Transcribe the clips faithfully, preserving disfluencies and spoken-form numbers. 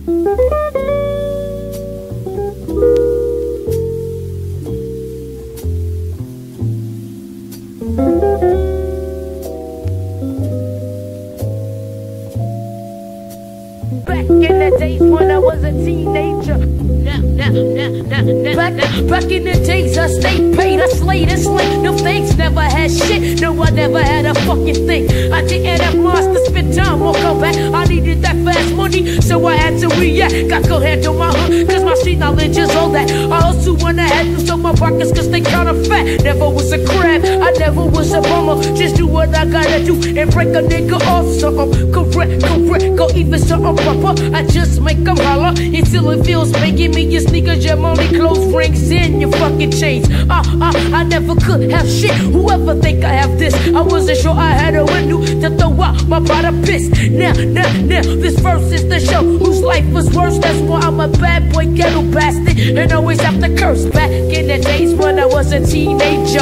Back in the days, I stayed paid, I slayed and slayed. No thanks, never had shit. No, I never had a fucking thing. I didn't have lines to spend time or come back. I needed that fast money, so I had to react. I could handle my hood, cause my street knowledge is all that. I hustle when I had to sell my pockets, cause they kinda fat. Never was a crab, I never was a bummer. Just do what I gotta do and break a nigga off something. Correct, correct, go even something proper. I just make them holler until it feels making me your sneakers, your money, clothes, rings, in your fucking chains. Uh, uh, I never could have shit. Whoever think I have this, I wasn't sure I had a window to throw out my pot of piss. Now, now, now, this verse is the show whose life was worse. That's why I'm a bad boy, ghetto bastard, and always have to curse. Back in the days when I was a teenager.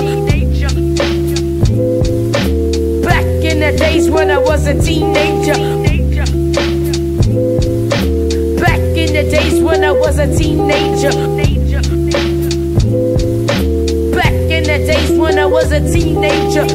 Back in the days when I was a teenager. Back in the days when I was a teenager. Days when I was a teenager.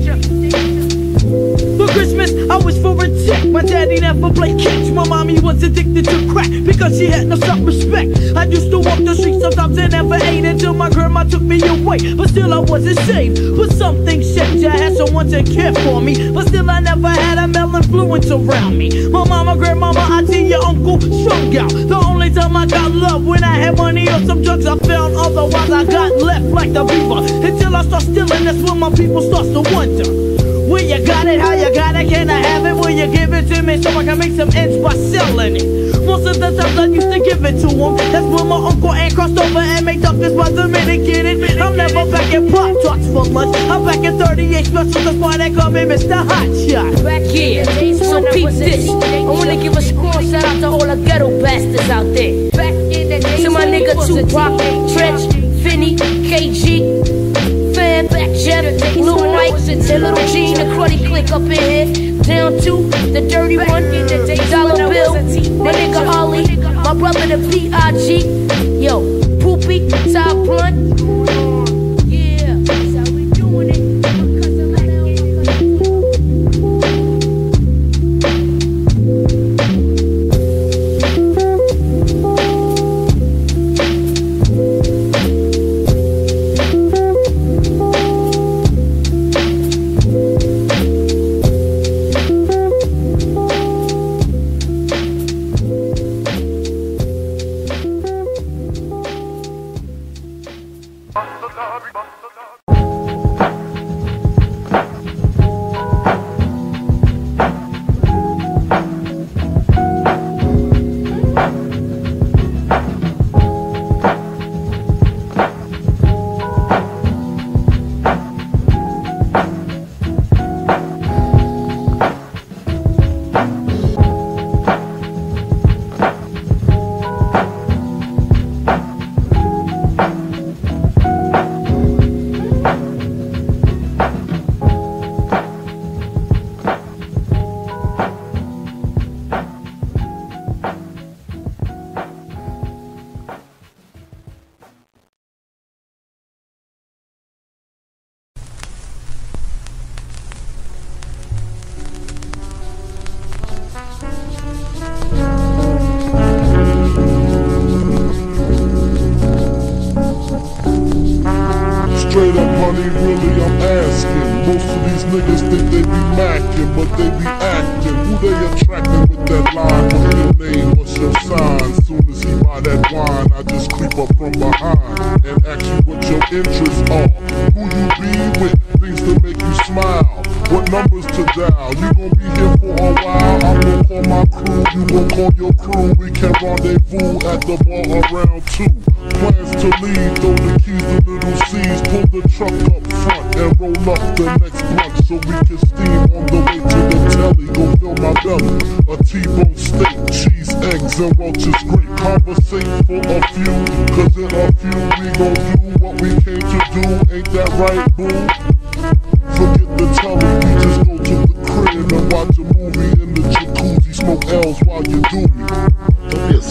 For Christmas, I was for a tick. My daddy never played catch. My mommy was addicted to crack because she had no self-respect. I used to walk the streets sometimes and never ate until my grandma took me away. But still I wasn't saved. But some things changed. I had someone to care for me. But still I never had a male influence around me. My mama, grandmama, auntie, your uncle, strung out. The only time I got love when I had money or some drugs I found. Otherwise I got left like the beaver. Until I start stealing, that's when my people starts to wonder. Where you got it, how you got it, can I have it? Will you give it to me so I can make some ends by selling it? Most of the times I used to give it to him. That's when my uncle Aunt crossed over and made up this by the minute, get it? I'm never back in Pop Tarts for lunch. I'm back in thirty-eight special, that's why they call me Mister Hot Shot. Back here, so peep this. I wanna give a strong shout out to all the ghetto bastards out there. Back in the days, to my nigga Tupac, Trench, Finny, K G. Back Jeff, Lil Mike, and Little G, the Cruddy Click up in here. Down to the dirty one, Dollar Bill, my nigga Ollie, my brother the B I G. Yo, Poopy, Top Blunt. Yeah, that's how we doing it. Straight up honey, really I'm asking. Most of these niggas think they be macking, but they be acting. Who they attracting with that line? What's your name, what's your sign? Soon as he buy that wine, I just creep up from behind and ask you what your interests are. Who you be with, things to make you smile, what numbers to dial. You gon' be here for a while, I'm gon' call my crew, you gon' call your crew. We can rendezvous at the bar around two. Plans to leave, throw the keys to Little C's, pull the truck up front and roll up the next blunt so we can steam on the way to the telly. Go fill my belly, a T-bone steak, cheese, eggs, and Welch's grape. Conversate for a few, cause in a few we gon' do what we came to do. Ain't that right, boo? Forget the telly, we just go to the crib and watch a movie in the jacuzzi, smoke L's while you do me. Don't be a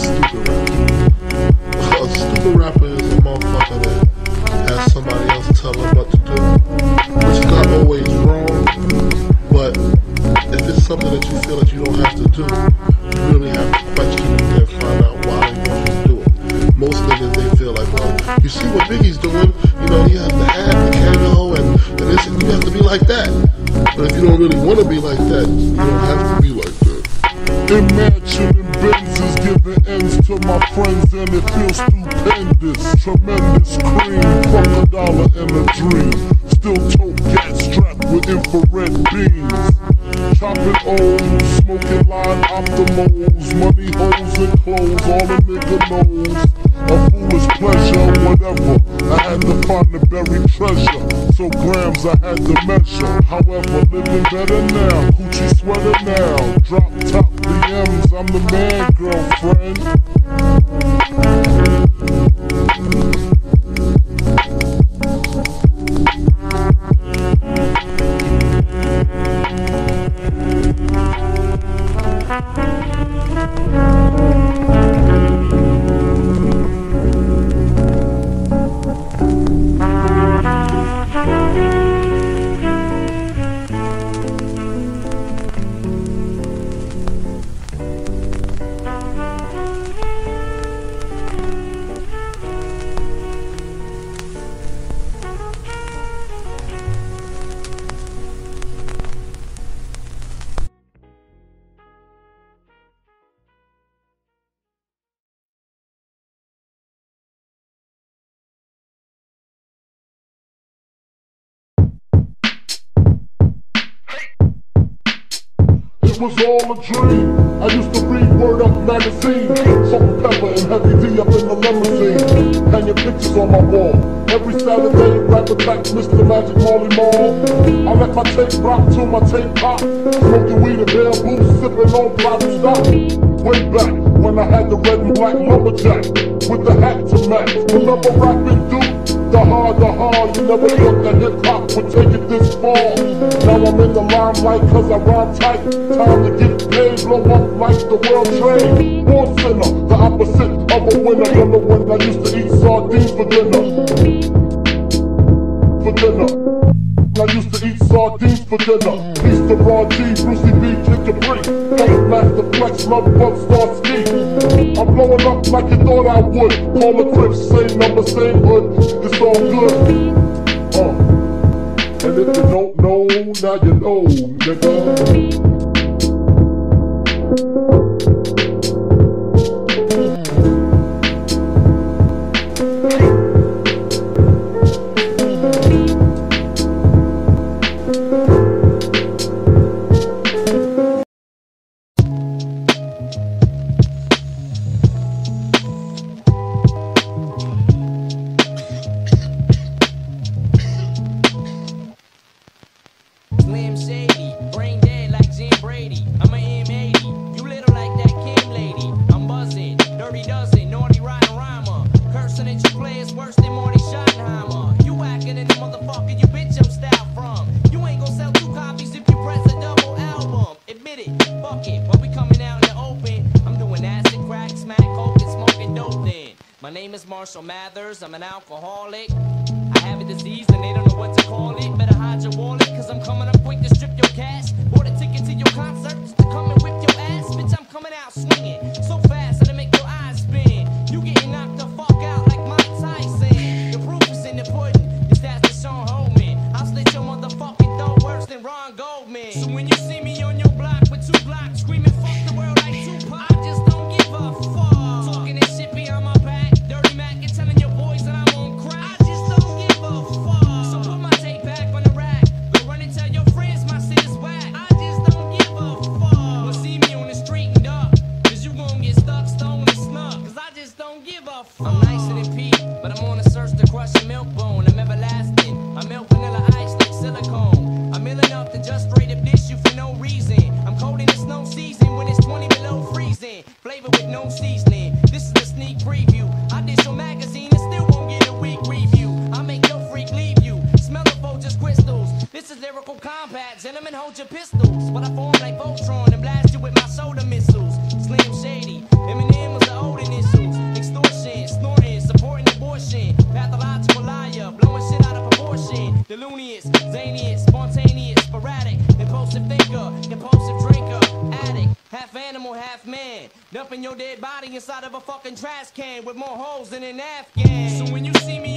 you see what Biggie's doing, you know, you have the hat, the camo, and, and this, and you have to be like that. But if you don't really want to be like that, you don't have to be like that. Imagine in Benzes giving ends to my friends and it feels stupendous. Tremendous cream, crocodile in a dream. Still tote gas strapped with infrared beams. Chopping O's, smoking line optimals. Money, hoes, and clothes, all a nigga knows. A foolish pleasure, whatever. I had to find the buried treasure. So grams I had to measure. However, living better now. Coochie sweater now. Drop top D Ms, I'm the man, girlfriend. It was all a dream. I used to read Word Up magazine. Salt and pepper and Heavy D up in the limousine. Hanging pictures on my wall. Every Saturday, rap attack Mister Magic Molly Mall. I let my tape rock till my tape pop. Smoking weed and bamboo, sipping on bottle stock. Way back when I had the red and black lumberjack with the hat to match. Remember rapping Duke? The hard, the hard, you never thought that hip-hop would take it this far. Now I'm in the limelight cause I rhyme tight. Time to get paid, blow up like the world trade. Born sinner, the opposite of a winner. Remember when I used to eat sardines for dinner? For dinner. I used to eat sardines for dinner. Peace to Raw G, Brucey B, Kid Capri. Funk Master Flex, Love Bug, Star Ski. I'm blowing up like you thought I would. Call the Crips, same number, same hood. It's all good. Uh. And if you don't know, now you know, nigga. Slim Shady, brain dead like Jim Brady. I'm a M eighty, you little like that Kim lady. I'm buzzing, dirty dozen, naughty riding rhymer. Cursing at your players worse than Marty Schottenheimer. You acting in the motherfucker you bitch your style from. You ain't gon' sell two copies if you press a double album. Admit it, fuck it, but we coming out in the open. I'm doing acid, crack, smack, coke, and smoking dope then. My name is Marshall Mathers, I'm an alcoholic. I have a disease and they don't know what to call it. Better hide your wallet, cause I'm coming up quick to strip your cash. Bought a ticket to your concerts to come and whip your ass. Bitch, I'm coming out swinging so fast that'll make your eyes spin. You getting knocked the fuck out like Mike Tyson. The proof is in the pudding, it's that's the Sean Holman. I'll slit your motherfucking throat worse than Ron Goldman. So when you see me on your block with two blocks screaming fuck the world like Tupac, I just don't give a fuck. Talking this shit behind my back, Dirty Mac and telling your boys that I'm on crack. I just don't give a fuck. So put my tape back on the rack. Go run and tell your friends my shit is whack. I just don't give a fuck. Well, see me on the street and duck, cause you gon' get stuck, stoned, and snuck. Cause I just don't give a fuck. I'm nicer than Pete, but I'm on a search to crush a milk bone. I'm everlasting. I melt vanilla ice like silicone. I'm ill enough to just straight up dish you for no reason. I'm cold in the snow season when it's twenty below freezing. Flavor with no seasoning. This is a sneak preview. I dish your magazine and still won't get a weak review. I make your freak leave you. Smell the Folgers crystals. This is lyrical combat. Gentlemen, hold your pistols. But I form like Voltron and blast you with my soda missiles. Slim Shady. Eminem was the old initials. Extortion, snorting, supporting abortion. Pathological liar, blowing shit out of proportion. Delunious, zaniest, spontaneous, sporadic, impulsive thinker, impulsive drinker, addict, half animal, half man. Dumping your dead body inside of a fucking trash can with more holes than an Afghan. So when you see me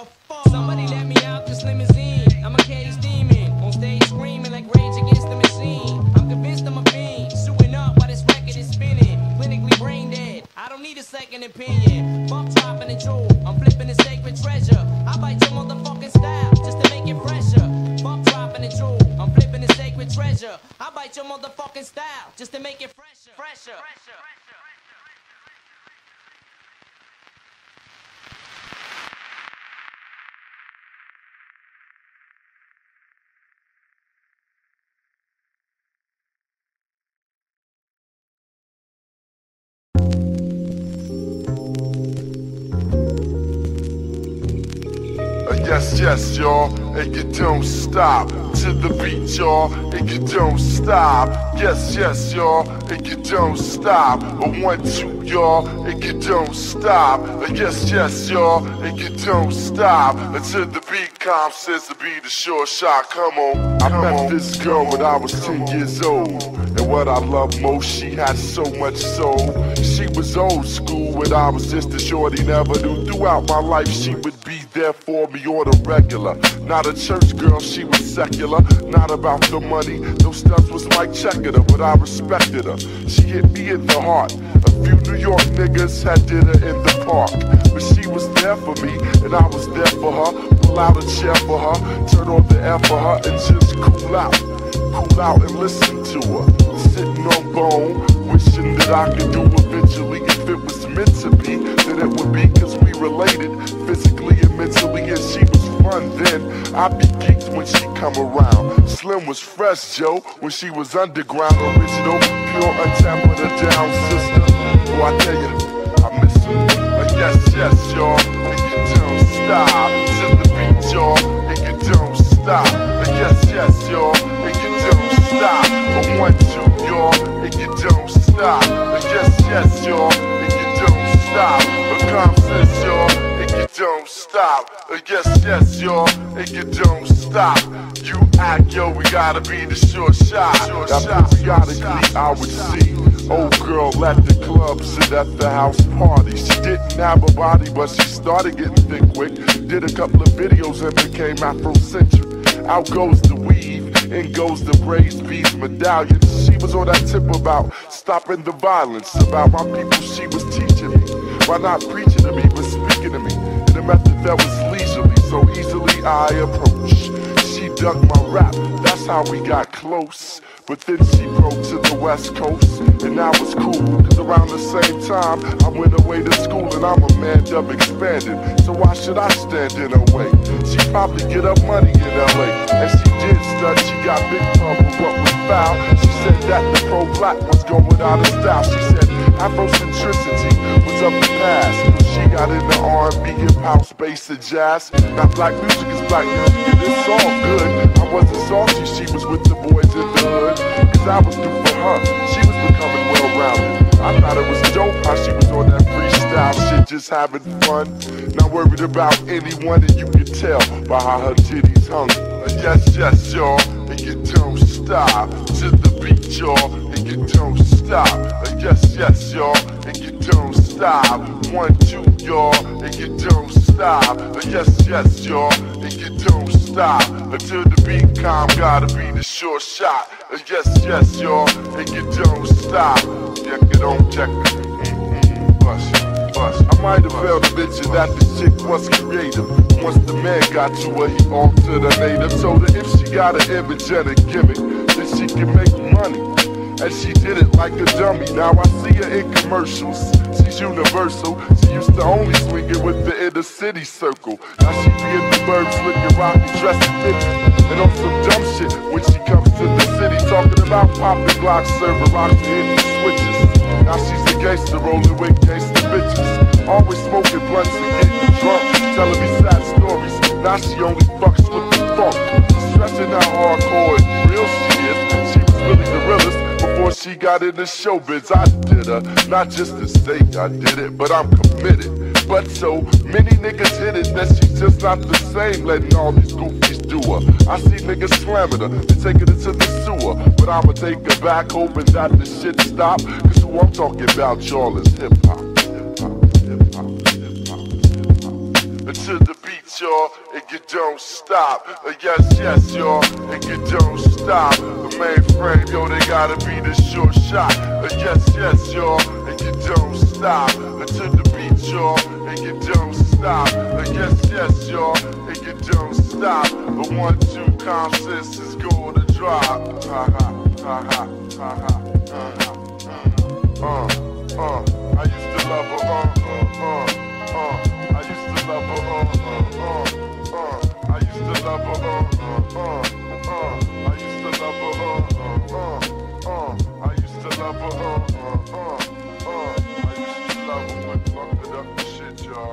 Somebody let me out this limousine. I'm a caddy steaming, on stage screaming like Rage Against the Machine. I'm convinced I'm a fiend, shooting up while this record is spinning. Clinically brain dead, I don't need a second opinion. Bump dropping and jewel, I'm flipping the sacred treasure. I bite your motherfucking style just to make it fresher. Bump dropping and jewel, I'm flipping the sacred treasure. I bite your motherfucking style just to make it fresher. Fresher. Fresher. Yes, yes, y'all, and you don't stop to the beat, y'all, and you don't stop. Yes, yes, y'all, and you don't stop. A one, two, y'all, and you don't stop. Yes, yes, y'all, and you don't stop until the beat calm says to be the short shot. Come on, I met this girl when I was ten years old, and what I love most, she had so much soul. She was old school when I was just a shorty, never knew. Throughout my life, she would be there for me on a regular. Not a church girl, she was secular. Not about the money, those stunts was like checking her, but I respected her. She hit me in the heart. A few New York niggas had dinner in the park, but she was there for me, and I was there for her. Pull out a chair for her, turn on the air for her, and just cool out. Cool out and listen to her. Sitting on bone, wishing that I could do eventually. If it was meant to be, then it would be, cause we related physically and mentally, and she was fun then. I'd be geeked when she come around. Slim was fresh, Joe, when she was underground. Original, pure, untampered down sister. Oh, I tell you, I miss her. Uh, yes, yes, y'all, and you don't stop. To the beat, y'all, and you don't stop. Uh, yes, yes, y'all, and you don't stop. A one, two, y'all, and you don't stop. Uh, yes, yes, y'all, and you don't stop. A calm says, y'all, and you don't stop. Uh, yes, yes, y'all, and you don't stop. You act, yo, we gotta be the short shot. Now periodically I would see old girl at the clubs and at the house party. She didn't have a body, but she started getting thick quick. Did a couple of videos and became Afrocentric. Out goes the weave, in goes the braids, beads, medallions. She was on that tip about stopping the violence. About my people she was teaching me. Why not preaching to me, but speaking to me in a method that was leisurely, so easily I approach. She dug my rap, that's how we got close. But then she broke to the West Coast, and now it's cool, cause around the same time I went away to school, and I'm a man up expanding. So why should I stand in her way? She probably get up money in L A, and she did stud, she got big trouble, what was foul. She said that the pro-black was going out of style. She said Afrocentricity was of the past. She got into R and B, hip house, bass, and jazz. Now black music is black music, and it's all good. I wasn't salty, she was with the boys in the hood, cause I was through for her. She was becoming well-rounded. I thought it was dope how she was on that freestyle shit, just having fun. Not worried about anyone, and you can tell by how her titties hung. Uh, yes, yes, y'all, and you don't stop. To the beat, y'all, and you don't stop. Uh, yes, yes, y'all, and you don't stop. One, two, y'all, and you don't stop. Uh, yes, yes, y'all, and you don't stop. Until the beat calm, gotta be the short shot. Uh, yes, yes, y'all, and you don't stop. Check it on, check it. Mm-hmm. Bust, bust. I might have failed to mention that the chick was creative. Once the man got to her, he altered her native. Told her if she got an image and a gimmick, then she can make money. And she did it like a dummy. Now I see her in commercials. She's universal. She used to only swing it with the inner city circle. Now she be in the burbs looking rocky, dressed fitted, and on some dumb shit when she comes to the city, talking about popping Glocks, serving rocks, and hitting switches. Now she's a gangster rolling with gangster bitches, always smoking blunts and getting drunk, telling me sad stories. Now she only fucks with the funk, stressing how hardcore and real she is. She was really the realest. Before she got into showbiz, I did her, not just to say I did it, but I'm committed. But so many niggas hit it that she's just not the same, letting all these goofies do her. I see niggas slamming her and taking her to the sewer, but I'ma take her back, hoping that the shit stop. Cause who I'm talking about, y'all, is hip-hop, hip-hop, hip-hop, hip-hop, hip-hop. To the beat, y'all, and you don't stop. Uh, yes, yes, y'all, and you don't stop. The mainframe, yo, they gotta be the short shot. Uh, yes, yes, y'all, and you don't stop. Uh, to the beat, y'all, and you don't stop. Uh, yes, yes, y'all, and you don't stop. The one, two, conscious is going to drop. Ha ha, ha ha, ha ha, ha ha. Uh, uh, I used to love her, uh, uh, uh, uh. I used to love her, uh, uh, uh, uh. I used to love her, uh, uh, uh, uh. I used to love her, uh, uh, uh. I used to love her, uh, uh, uh. I used to love her when fucked it up the shit, y'all.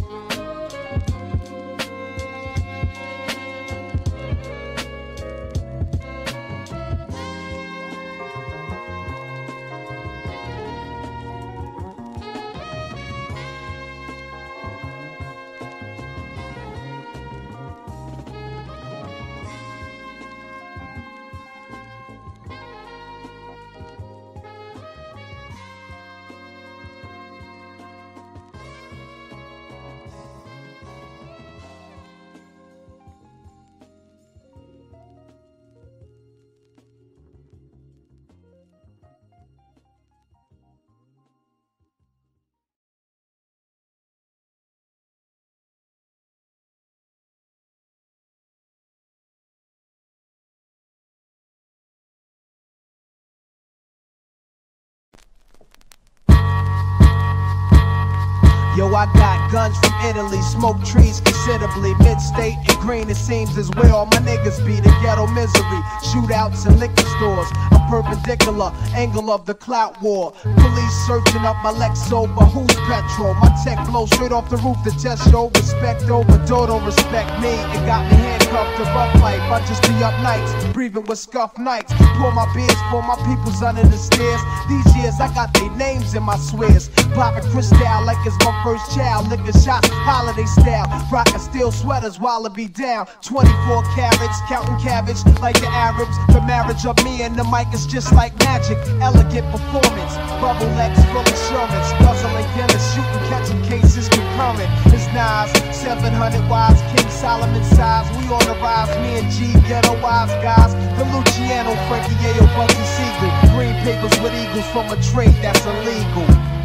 Yo, I got guns from Italy, smoke trees considerably. Mid-state and green it seems is where all my niggas be. The ghetto misery, shootouts and liquor stores. I'm perpendicular, angle of the clout war. Police searching up my Lexo, but who's petrol? My tech blows straight off the roof to test show respect over door don't respect me. It got me handcuffed to rough life. I just be up nights, breathing with scuff nights. Pour my beers for my peoples under the stairs. These years I got their names in my swears. Popping crystal like it's my first child. Liquor shots, holiday style. Rockin' steel sweaters while it be down. twenty-four carats, counting cabbage like the Arabs. The marriage of me and the mic is just like magic. Elegant performance, bubble X full assurance. Guzzling Guinness, shooting, catching cases concurrent. It's Nas, seven hundred wives, King Solomon size. We on the rise, me and G, ghetto wise guys. The Luciano, Frankie Yayo, Bugsy Siegel. Green papers with eagles from a trade that's illegal.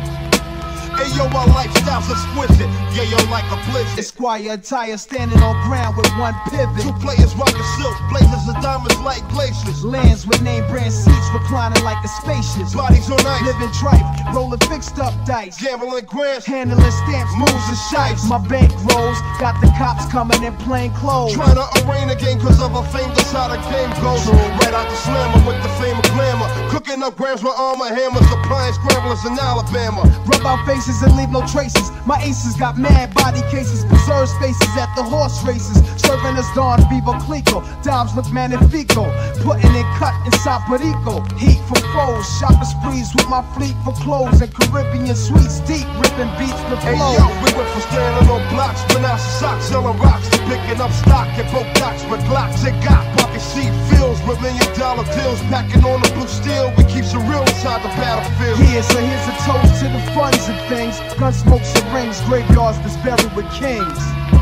Hey yo, our lifestyle's exquisite. Yeah, yo, like a blizzard. Esquire attire standing on ground with one pivot. Two players rockin' silk, blazers of diamonds like glaciers. Lands with name brand seats reclining like a spacious. Bodies on ice, living tripe, rolling fixed up dice. gambling grants, handling stamps, moves and shites. My bank rolls, got the cops coming in plain clothes. Trying to arraign a game cause of a fame, that's how the game goes. Right out the slammer with the fame of glamour. Cooking up grams with armor hammers, supplying scramblers in Alabama. Rub out faces and leave no traces. My aces got mad body cases, preserve spaces at the horse races. Serving us Don Vivo Clico, dimes look magnifico. Putting in cut inside Puerto Rico. Heat for foes, shopping sprees with my fleet for clothes and Caribbean sweets deep, ripping beats the flow. Hey yo, we went from standing on blocks, pronouncing socks, selling rocks, to picking up stock at both docks with Glocks. They got pocket seat fills with million dollar deals, packing on the blue steel. We keep some real inside the battlefield. Yeah, so here's a toast to the funds and things. Gun smokes and rings, graveyards that's buried with kings.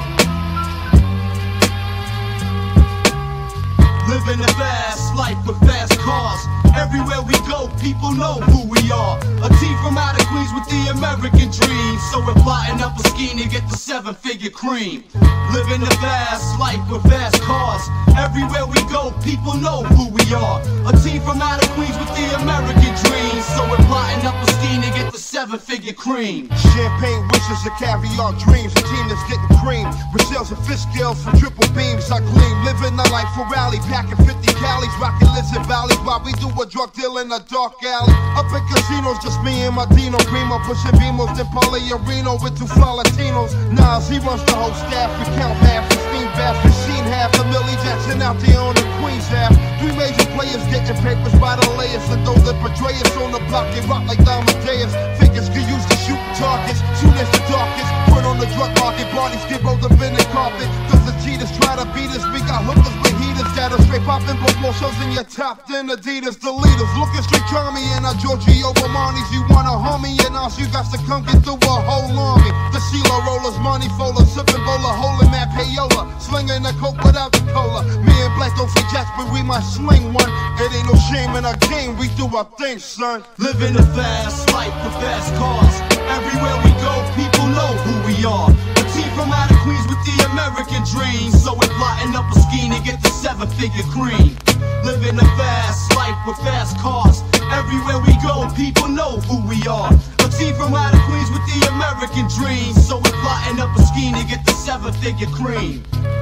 Living a fast life with fast cars. Everywhere we go, people know who we are. A team from out of Queens with the American dream. So we're plotting up a scheme to get the seven-figure cream. Living a fast life with fast cars. Everywhere we go, people know who we are. A team from out of Queens with the American dream. So we're plotting up a scheme to get the seven-figure cream. Champagne wishes and caviar dreams. A team that's getting cream. With shells and fish scales from triple beams. I gleam, living a life for rally. Packing fifty calories, rocking lizard valleys while we do a drug deal in a dark alley. Up in casinos, just me and my Dino Primo, pushing Beamos, then Paulie Areno with two fly Latinos. Nas, he runs the whole staff. We count half, we steam bath, we seen half. The Millie Jackson out there on the Queens half. Three major players getting papers by the layers, and those that betray us on the block, they rock like Amadeus. Figures get used to shooting targets, soon as the darkest. Put on the drug market, bodies get rolled up in the carpet. Cause the cheaters try to beat us, we got hookers with heat. leaders that are straight popping, but more shows in your top than Adidas. The leaders looking straight charmy, and our Giorgio Armani's. You wanna homie, and us you got to come get through a whole army. The Sheila rollers, money folders, sipping bowler, holding that payola, slinging the coke without the cola. Me and Black don't free jacks, but we might sling one. It ain't no shame in our game, we do our thing, son. Living a fast life with fast cars. Everywhere we go, people know who we are. A team from out of Queens with the American dream. So we're plotting up a scheme to get the seven-figure cream. Living a fast life with fast cars. Everywhere we go, people know who we are. A team from out of Queens with the American dream. So we're plotting up a scheme to get the seven-figure cream.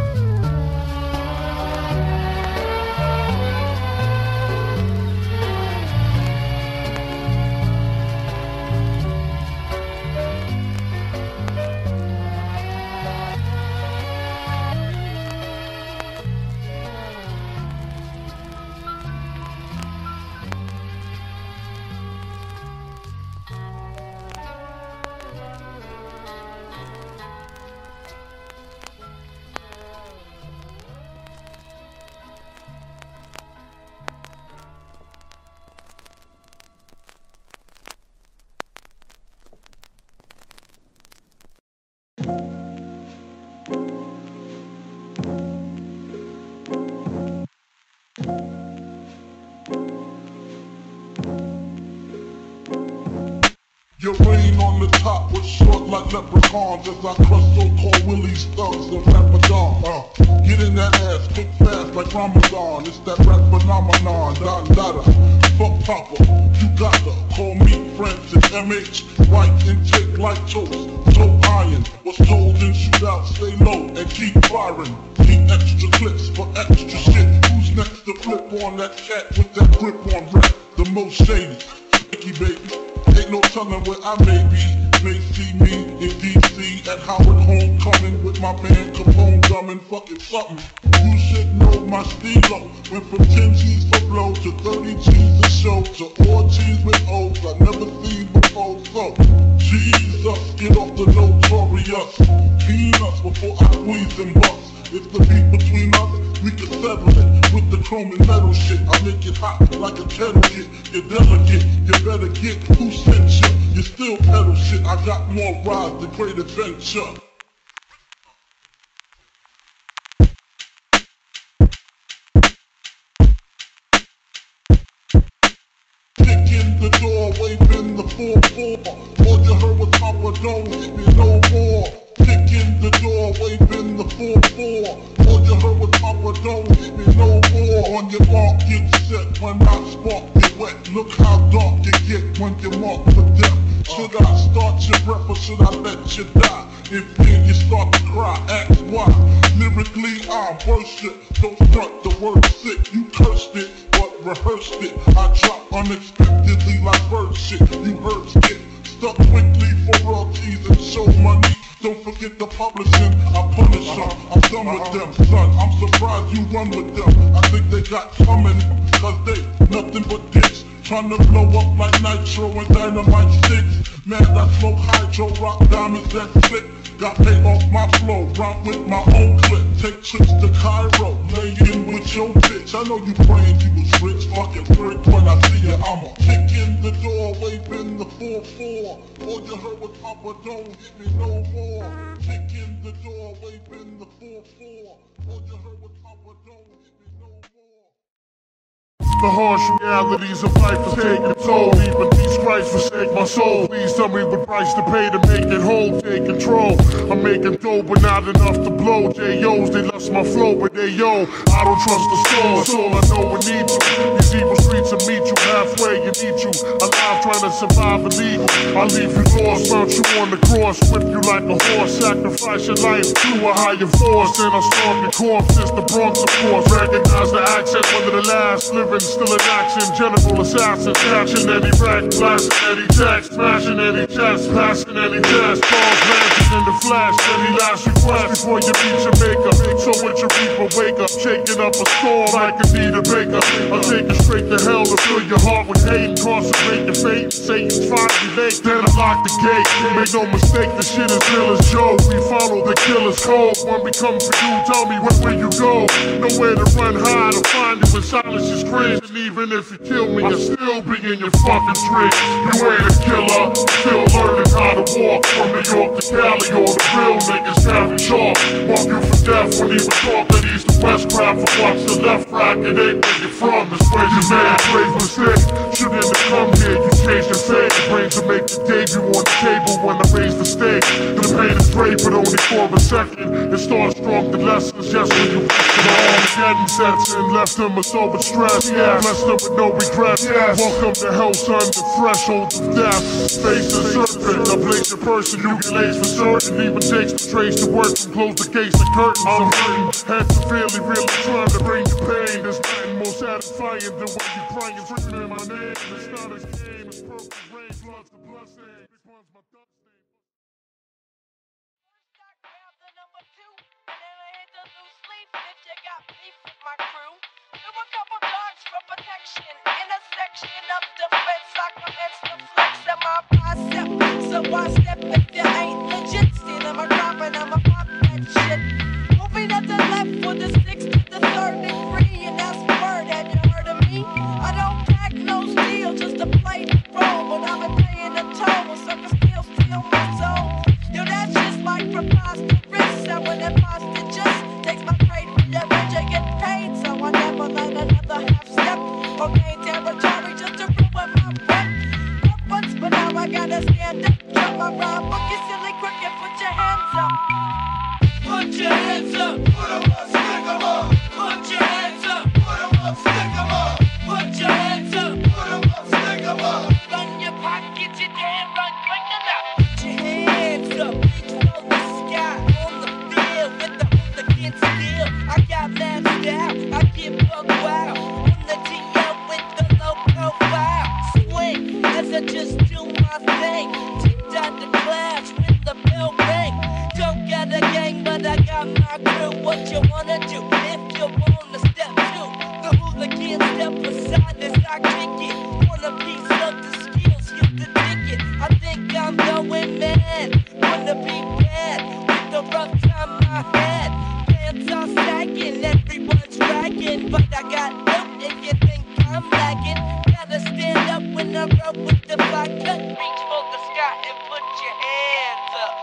Your reign on the top was short like leprechauns as I crush so-called Willie's thugs and Rapadon. Uh, get in that ass, quick fast like Ramadan. It's that rap phenomenon, Don Dada. Fuck Papa, you gotta call me Francis M H. Right intake like toast, toe iron. Was told in shootout, stay low and keep firing. Keep extra clips for extra shit. Who's next to flip on that cat with that grip on rap? The most shady, Mickey baby. Ain't no telling where I may be. May see me in D C at Howard Homecoming with my man Capone drumming fucking something. You should know my stilo. Went from ten G's for blow to thirty G's a show to all G's with O's I never seen before. So Jesus, get off the notorious. Peanuts before I squeeze and bust. If the beat between us, we can settle it with the chrome and metal shit. I make it hot like a kettle kit. You're delicate, you better get who sent you. You still pedal shit. I got more rides than Great Adventure. Kick in the door, waving the four four. All you heard was Papa, don't hit me no more. Kick in the door, waving the four four. All you heard was Papa, don't hit me no more. On your mark, get set when I spark you wet. Look how dark you get when you're marked for death. Should I start your breath or should I let you die? If then you start to cry, ask why. Lyrically, I worship. Don't front the word sick. You cursed it, but rehearsed it. I drop unexpectedly like bird shit. You heard skip. Stuck quickly for royalties and show money. Don't forget the publishing, I punish them. I'm done with them, son. I'm surprised you run with them. I think they got coming, cause they nothing but dicks. Trying to blow up like nitro and dynamite sticks. Man, I smoke hydro, rock diamonds that slick. Got paid off my flow, rhyme with my own clip. Take trips to Cairo, lay in with your bitch. I know you praying you was rich, fucking prick. When I see you, I'ma kick in the door, waving the four four. All you heard was Papa, don't hit me no more. Kick in the door, waving the four four. All you heard was Papa, don't hit me no more. The harsh realities of life is taking a toll. Even Jesus Christ forsake my soul. Please tell me what price to pay to make it whole. Take control. I'm making dough, but not enough to blow. J Os, they lust my flow, but they yo. I don't trust the soul. That's all I know we need to. These evil streets will meet you halfway. You need you alive, trying to survive illegal. I leave you lost, mount you on the cross, whip you like a horse, sacrifice your life to a higher force. Then I'll stomp your corpse. It's the Bronx, of course. Recognize the accent, one of the last living. Still in action, general assassin, catching any rack, blasting any text, smashing any chest, passing any test, calls managing in the flash, any last request before you reach your maker. So with your people wake up, shaking up a storm like a Anita Baker. I'll take it straight to hell to fill your heart with hate, incarcerate your fate. Satan's fiery lake, then unlock the gate. Make no mistake, the shit is real as Joe. We follow the killer's code. When we come for you, tell me where will you go? Nowhere to run, hide, or find you when silence is cringe. And even if you kill me, I'll still be in your fucking dreams. You ain't a killer, still learning how to walk. From New York to Cali, all the real niggas carry chalk. Mark you for death when he was talk that he's the west crap. For watch the left rack, it ain't where you're from. It's where your man grave mistake. Shouldn't have come here, you changed your fate. The brains will make the debut on the table when I raise the stake. The pain is great, but only for a second. It starts strong, the lessons, yes, when you push it on. Getting sets in, left them a sober stress. Yeah, blessed them with no regrets. Yes. Welcome to hell, son, the threshold of death. Face the serpent, I place your person, you get laced for certain. Even takes the trace to work from close the case of curtains. I'm hurting, head severely, really trying to bring you pain. There's nothing more satisfying than when you crying, screaming my name. It's not a game, it's purple rain, blood's the blessing. This one's my thought state. My crew, there were a couple dogs for protection. In a section of defense, I commence to flex at my bicep. So I step if you ain't legit. Stealing my crop and I'ma pop that shit. Moving at the left for the sixth to the third degree. And that's word, have you heard of me? I don't pack no steel just to play the role. But I've been paying the toll, suckers still steal my soul. Yo, that's just like preposterous. And when that pasta just takes my prey from your rent, I get paid. So I never let another half step or gain territory just to ruin my rep. Up once, but now I gotta stand up. Drop my rhyme, book you silly cricket, put your hands up. Put your hands up, put 'em up, stick 'em up. Put your hands up, put 'em up, stick 'em up. Put your hands up, put 'em up, stick 'em up. Run your pockets, you damn run quick enough. Put your hands up, reach for the sky. On the field with the hooligan steel. I got mad style, I get bug wild. On the T L with the low profile. Swing as I just do my thing. Tipped out the class when the bell rang. Don't got a gang, but I got my crew. What you wanna do if you wanna step to? The hooligan step aside as I kick it. Want a piece of the skills, skip the ticket. I think I'm going mad. Wanna be bad with the rough time I had. Pants are sagging, everyone's ragging. But I got dope if you think I'm lagging. Gotta stand up when I roll with the black cut. Reach for the sky and put your hands up.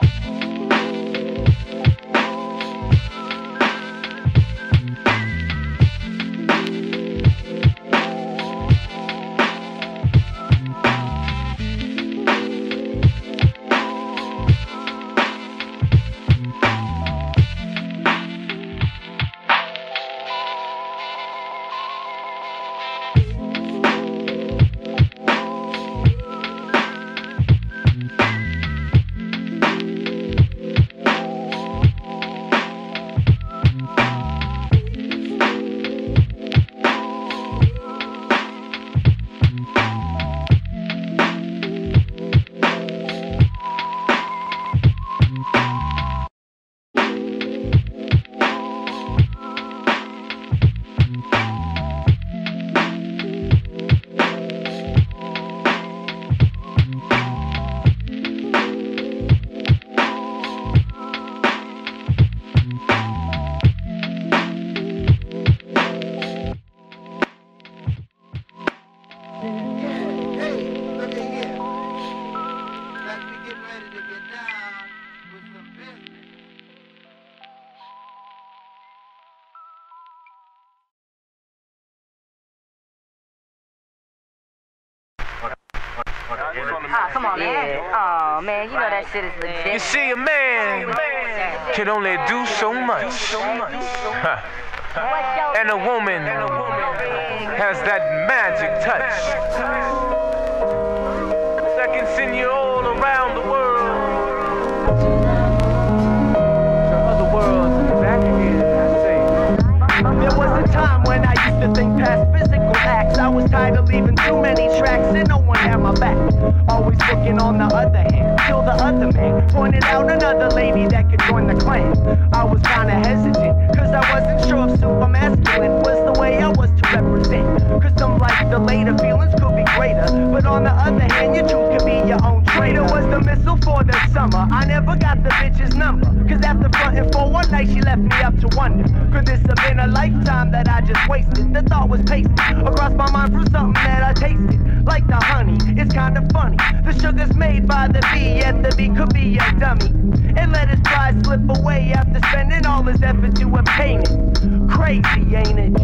Ah, come on, man. Oh, man, you know that shit is legit. You see, a man can only do so much. Huh. And a woman has that magic touch that can send you all around the world to other worlds and back again, I say. There was a time when I used to think past physical acts. I was tired of leaving too many tracks and no one had my back. Always looking on the other hand, till the other man pointed out another lady that could join the clan. I was kinda hesitant, cause I wasn't sure if super masculine was the the way I was to represent. Cause some like the later feelings could be greater, but on the other hand, your truth could be your own traitor. Was the missile for the summer, I never got the bitch's number. Cause after fronting for one night, she left me up to wonder, could this have been a lifetime that I just wasted? The thought was pasted across my mind through something that I tasted. Like the honey, it's kinda funny. The sugar's made by the bee, yet the bee could be a dummy. And let his pride slip away after spending all his effort to obtain it. Crazy, ain't it?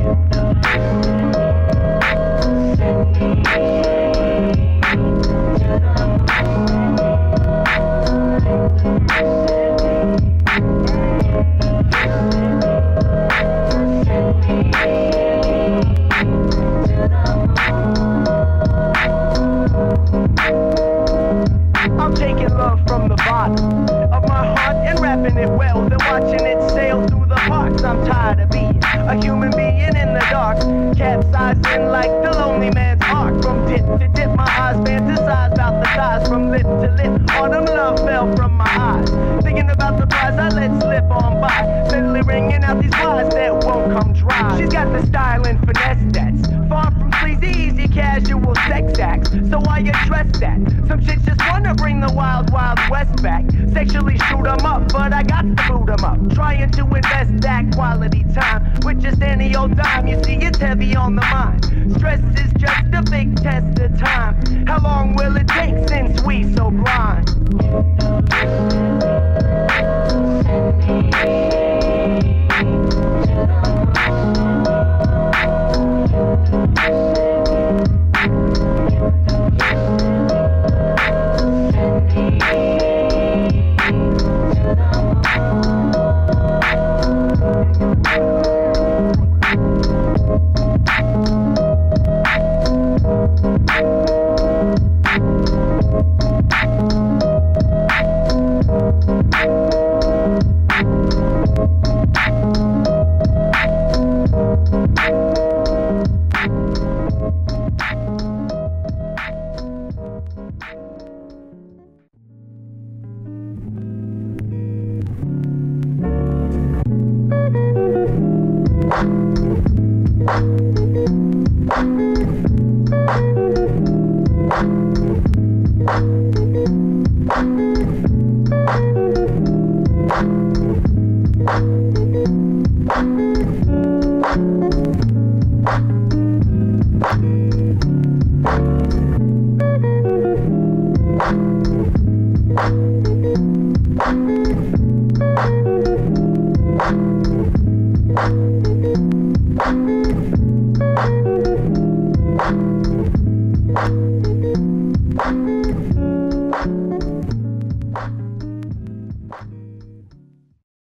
I'm taking love from the bottom of my heart and wrapping it well, then watching it sail through the parks. I'm tired of being a human being in the dark, capsizing like the lonely man's ark. From tip to tip, my eyes fantasize about the thighs. From lip to lip, autumn love fell from my eyes. Thinking about the prize I let slip on by, steadily ringing out these wires that won't come dry. She's got the style and finesse that's far from sleazy, easy, casual sex acts. So I address that. Some chicks just wanna bring the wild, wild west back. Sexually shoot 'em up, but I got to boot 'em up. Trying to invest that quality time with just any old dime. You see, it's heavy on the mind. Stress is just a big test of time. How long will it take since we so blind?